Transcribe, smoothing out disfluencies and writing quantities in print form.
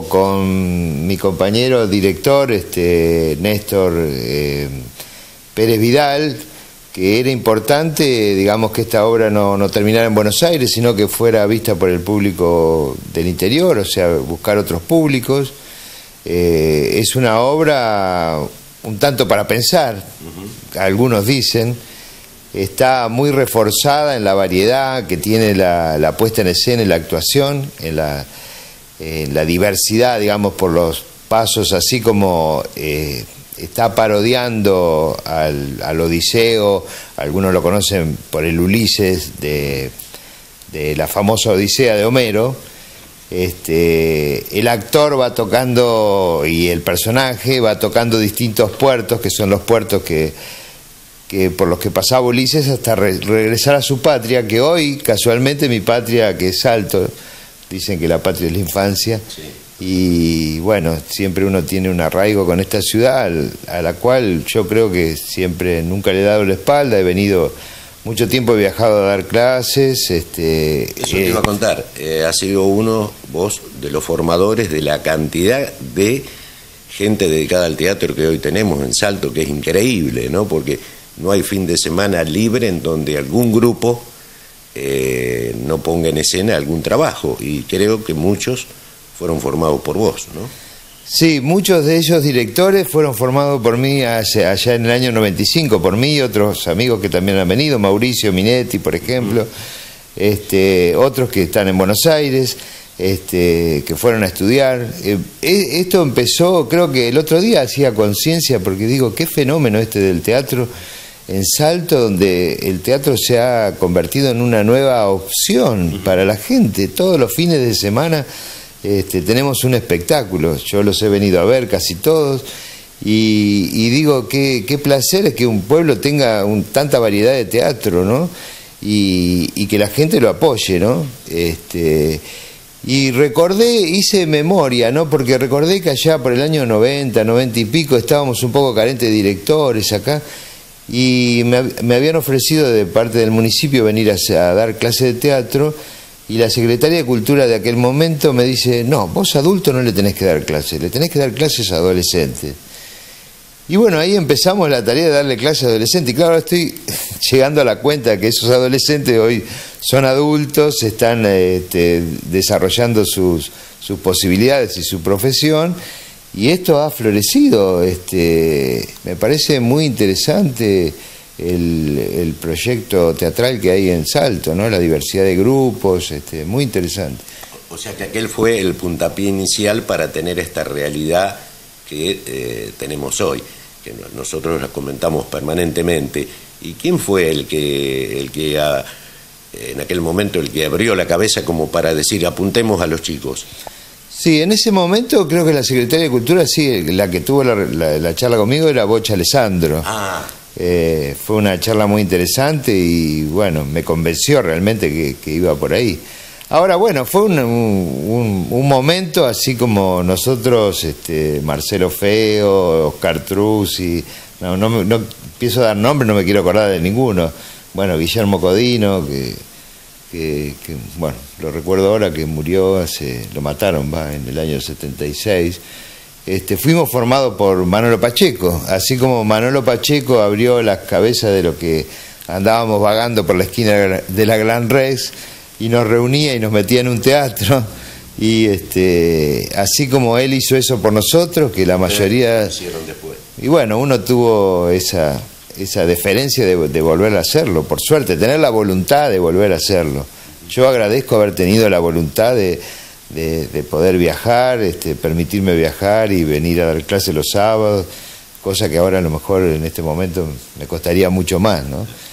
con mi compañero director, Néstor Pérez Vidal, que era importante, digamos, que esta obra no terminara en Buenos Aires, sino que fuera vista por el público del interior, o sea, buscar otros públicos. Es una obra un tanto para pensar, algunos dicen. Está muy reforzada en la variedad que tiene la puesta en escena y la actuación, en la diversidad, digamos, por los pasos, así como está parodiando al Odiseo. Algunos lo conocen por el Ulises de la famosa Odisea de Homero. El actor va tocando, y el personaje va tocando distintos puertos, que son los puertos que por los que pasaba Ulises hasta regresar a su patria, que hoy, casualmente, mi patria, que es Salto, dicen que la patria es la infancia. Sí. Y bueno, siempre uno tiene un arraigo con esta ciudad, a la cual yo creo que siempre, nunca le he dado la espalda. He venido mucho tiempo, he viajado a dar clases. Eso te iba a contar, has sido uno, vos, de los formadores de la cantidad de gente dedicada al teatro que hoy tenemos en Salto, que es increíble, ¿no? Porque no hay fin de semana libre en donde algún grupo no ponga en escena algún trabajo, y creo que muchos fueron formados por vos, ¿no? Sí, muchos de ellos directores fueron formados por mí allá en el año 95, por mí y otros amigos que también han venido, Mauricio Minetti, por ejemplo, otros que están en Buenos Aires, que fueron a estudiar. Esto empezó, creo que el otro día hacía conciencia, porque digo, qué fenómeno del teatro en Salto, donde el teatro se ha convertido en una nueva opción para la gente. Todos los fines de semana tenemos un espectáculo. Yo los he venido a ver casi todos, y digo, qué placer es que un pueblo tenga tanta variedad de teatro, ¿no? Y que la gente lo apoye, ¿no? Y hice memoria, ¿no? Porque recordé que allá por el año 90 y pico estábamos un poco carentes de directores acá, y me habían ofrecido de parte del municipio venir a dar clases de teatro, y la secretaria de Cultura de aquel momento me dice, no, vos adulto no le tenés que dar clases, le tenés que dar clases a adolescentes. Y bueno, ahí empezamos la tarea de darle clases a adolescentes, y claro, ahora estoy llegando a la cuenta que esos adolescentes hoy son adultos, están desarrollando sus posibilidades y su profesión, y esto ha florecido. Me parece muy interesante el proyecto teatral que hay en Salto, ¿no? La diversidad de grupos, muy interesante. O sea que aquel fue el puntapié inicial para tener esta realidad que tenemos hoy, que nosotros la comentamos permanentemente. ¿Y quién fue el que en aquel momento, el que abrió la cabeza como para decir, apuntemos a los chicos? Sí, en ese momento creo que la secretaria de Cultura, sí, la que tuvo la charla conmigo era Bocha Alessandro. Fue una charla muy interesante, y bueno, me convenció realmente que iba por ahí. Ahora, bueno, fue un momento, así como nosotros, Marcelo Feo, Oscar Truzzi, no empiezo a dar nombres, no me quiero acordar de ninguno. Bueno, Guillermo Codino, que bueno, lo recuerdo ahora, que murió lo mataron, en el año 76. Fuimos formados por Manolo Pacheco, así como Manolo Pacheco abrió las cabezas de lo que andábamos vagando por la esquina de la Gran Rex, y nos reunía y nos metía en un teatro, y así como él hizo eso por nosotros, que la mayoría hicieron después. Y bueno, uno tuvo esa deferencia de volver a hacerlo, por suerte, tener la voluntad de volver a hacerlo. Yo agradezco haber tenido la voluntad de poder viajar, permitirme viajar y venir a dar clases los sábados, cosa que ahora a lo mejor en este momento me costaría mucho más, ¿no?